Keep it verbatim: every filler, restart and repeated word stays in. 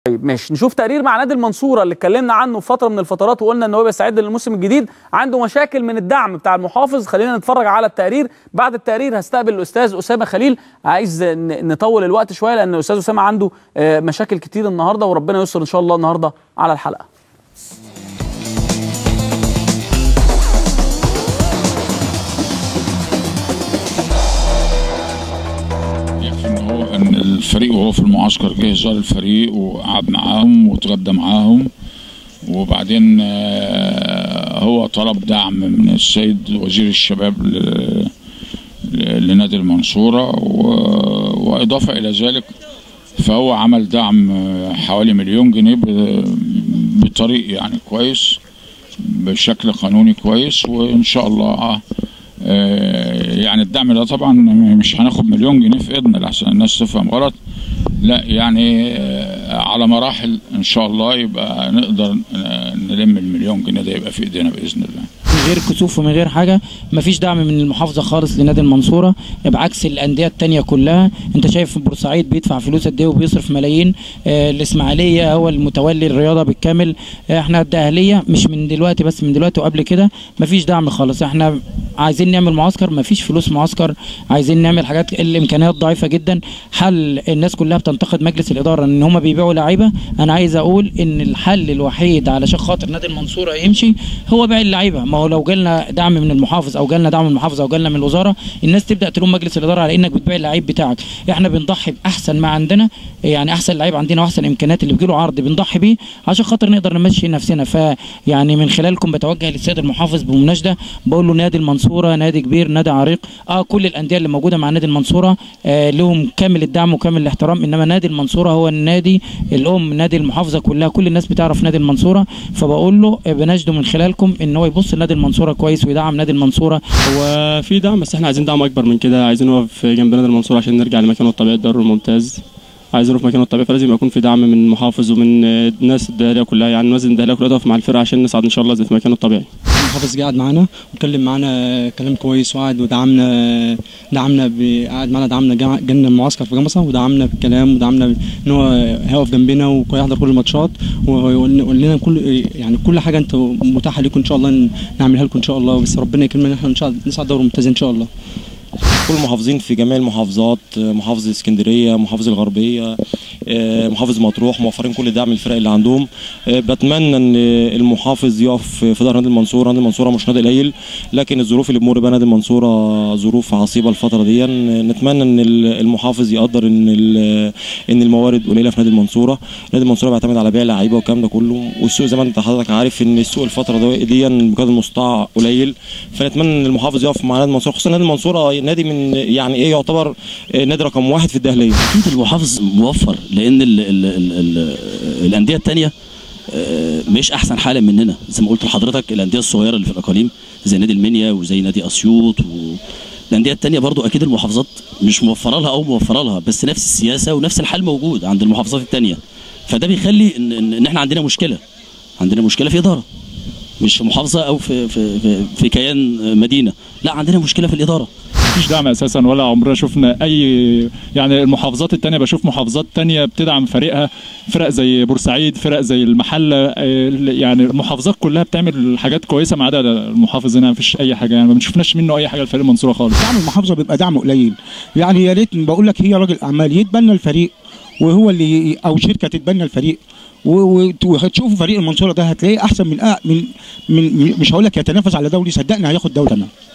طيب ماشي، نشوف تقرير مع نادي المنصورة اللي اتكلمنا عنه في فترة من الفترات وقلنا ان هو بيستعد للموسم الجديد، عنده مشاكل من الدعم بتاع المحافظ. خلينا نتفرج على التقرير. بعد التقرير هستقبل الاستاذ اسامة خليل. عايز نطول الوقت شوية لان الاستاذ اسامة عنده مشاكل كتير النهارده، وربنا يستر ان شاء الله النهارده على الحلقة. ان الفريق وهو في المعسكر جه زار الفريق وقعد معاهم واتغدى معاهم، وبعدين هو طلب دعم من السيد وزير الشباب لنادي المنصورة، واضافه الى ذلك فهو عمل دعم حوالي مليون جنيه بطريق يعني كويس بشكل قانوني كويس، وان شاء الله يعني الدعم ده طبعا مش هناخد مليون جنيه في ايدنا لحسن الناس تفهم غلط، لا يعني على مراحل ان شاء الله يبقى نقدر نلم المليون جنيه ده يبقى في ايدينا باذن الله. من غير كسوف ومن غير حاجه، مفيش دعم من المحافظه خالص لنادي المنصوره بعكس الانديه الثانيه كلها. انت شايف بورسعيد بيدفع فلوس قد ايه وبيصرف ملايين، آه الاسماعيليه هو المتولي الرياضه بالكامل، آه احنا الدقهليه مش من دلوقتي بس من دلوقتي وقبل كده مفيش دعم خالص. احنا عايزين نعمل معسكر مفيش فلوس معسكر، عايزين نعمل حاجات الامكانيات ضعيفه جدا. حل الناس كلها بتنتقد مجلس الاداره ان هم بيبيعوا لعيبه، انا عايز اقول ان الحل الوحيد علشان خاطر نادي المنصوره يمشي هو بيع اللعيبه. ما هو لو جالنا دعم من المحافظ او جالنا دعم من المحافظه او جالنا من الوزاره، الناس تبدا تلوم مجلس الاداره على انك بتبيع اللعيب بتاعك. احنا بنضحي باحسن ما عندنا، يعني احسن لعيب عندنا واحسن امكانيات اللي بيجي له عرض بنضحي بيه عشان خاطر نقدر نمشي نفسنا. فيعني من خلالكم بتوجه للسيد المحافظ بمناشده بقول له نادي المنصوره نادي كبير نادي عريق، اه كل الانديه اللي موجوده مع نادي المنصوره آه لهم كامل الدعم وكامل الاحترام، انما نادي المنصوره هو النادي الام، نادي المحافظه كلها، كل الناس بتعرف نادي المنصوره. فبقول له بناشده من خلالكم ان هو يبص لنادي المنصوره كويس ويدعم نادي المنصوره. هو في دعم بس احنا عايزين دعم اكبر من كده، عايزين نقف جنب نادي المنصوره عشان نرجع لمكانه الطبيعي الدوري الممتاز، عايزين نروح مكانه الطبيعي، فلازم يكون في دعم من المحافظ ومن الناس الدهليه كلها، يعني لازم الدهليه كلها تقف مع الفرقه عشان نصعد ان شاء الله زي في مكانه الطبيعي. المحافظ قاعد معانا واتكلم معانا كلام كويس وقعد ودعمنا، دعمنا قعد معانا دعمنا جالنا المعسكر في جمصه ودعمنا بالكلام ودعمنا ان هو هيقف جنبنا ويحضر كل الماتشات ويقول لنا كل يعني كل حاجه انت متاحه لكم ان شاء الله نعملها لكم ان شاء الله، بس ربنا يكرمنا ان احنا ان شاء الله نصعد دوري ممتاز ان شاء الله. كل المحافظين في جميع المحافظات، محافظه اسكندريه، محافظه الغربيه، محافظ مطروح، موفرين كل دعم للفرق اللي عندهم. بتمنى ان المحافظ يقف في ظهر نادي المنصوره، نادي المنصوره مش نادي قليل، لكن الظروف اللي بيمر بها نادي المنصوره ظروف عصيبه الفتره دي. نتمنى ان المحافظ يقدر ان ان الموارد قليله في نادي المنصوره، نادي المنصوره بيعتمد على بيع لعيبه والكلام ده كله، والسوق زي ما انت حضرتك عارف ان السوق الفتره دي بقدر المستطاع قليل، فنتمنى ان المحافظ يقف مع نادي المنصوره، خصوصا نادي المنصوره نادي من يعني ايه يعتبر نادي رقم واحد في الدهليه. اكيد المحافظ موفر لان ال ال ال ال الانديه الثانيه مش احسن حالا مننا، زي ما قلت لحضرتك الانديه الصغيره اللي في الاقاليم زي نادي المنيا وزي نادي اسيوط والانديه الثانيه برضو اكيد المحافظات مش موفره لها او موفره لها، بس نفس السياسه ونفس الحال موجود عند المحافظات الثانيه، فده بيخلي ان, إن احنا عندنا مشكله عندنا مشكله في اداره، مش في محافظه او في في في, في كيان مدينه، لا عندنا مشكله في الاداره. مفيش دعم اساسا ولا عمرنا شفنا اي، يعني المحافظات الثانيه بشوف محافظات ثانيه بتدعم فريقها، فرق زي بورسعيد، فرق زي المحله، يعني المحافظات كلها بتعمل حاجات كويسه ما عدا المحافظ هنا مفيش اي حاجه، يعني ما بنشوفناش منه اي حاجه لفريق المنصوره خالص. دعم المحافظه بيبقى دعم قليل، يعني يا ريت بقول لك هي راجل اعمال يتبنى الفريق وهو اللي او شركه تتبنى الفريق وهتشوفوا فريق المنصوره ده هتلاقيه احسن من من من مش هقول لك يتنافس على دوري، صدقني هياخد دوري كمان.